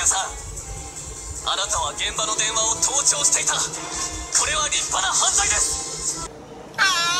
さん、あなたは現場の電話を盗聴していた。これは立派な犯罪です。 あ